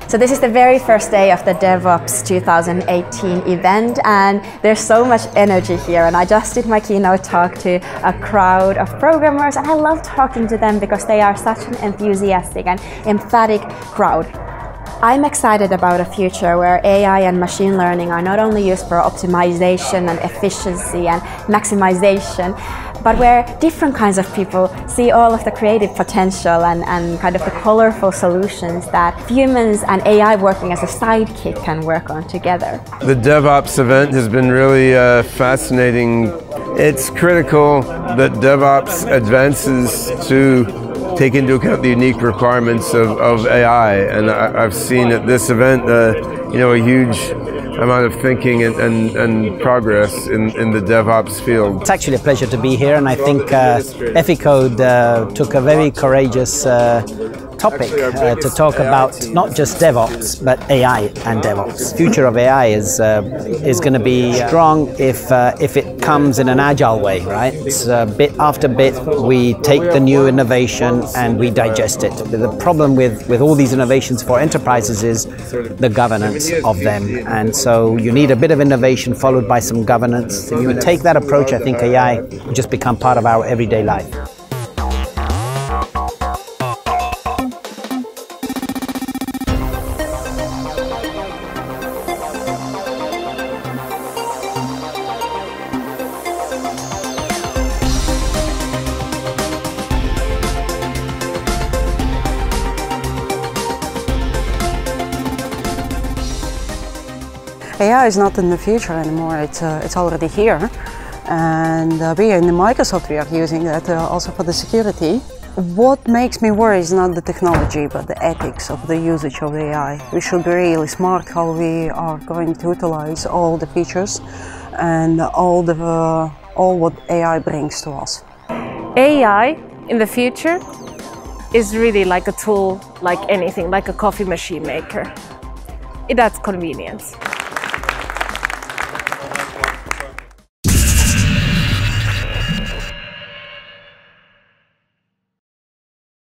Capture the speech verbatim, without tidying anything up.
So this is the very first day of the DevOps two thousand eighteen event, and there's so much energy here, and I just did my keynote talk to a crowd of programmers, and I love talking to them because they are such an enthusiastic and emphatic crowd. I'm excited about a future where A I and machine learning are not only used for optimization and efficiency and maximization, but where different kinds of people see all of the creative potential and, and kind of the colorful solutions that humans and A I working as a sidekick can work on together. The DevOps event has been really uh, fascinating. It's critical that DevOps advances to take into account the unique requirements of, of A I, and I, I've seen at this event uh, you know, a huge amount of thinking and, and, and progress in, in the DevOps field. It's actually a pleasure to be here, and I think uh, Eficode uh, took a very courageous uh, topic uh, to talk about not just DevOps, but A I and DevOps. The future of A I is uh, is going to be strong if uh, if it comes in an agile way, right? It's uh, bit after bit we take the new innovation and we digest it. The problem with with all these innovations for enterprises is the governance of them, and so you need a bit of innovation followed by some governance. If you take that approach, I think A I will just become part of our everyday life. A I is not in the future anymore, it's, uh, it's already here. And uh, we in Microsoft, we are using that uh, also for the security. What makes me worry is not the technology, but the ethics of the usage of A I. We should be really smart how we are going to utilize all the features and all, the, uh, all what A I brings to us. A I in the future is really like a tool, like anything, like a coffee machine maker. It adds convenience.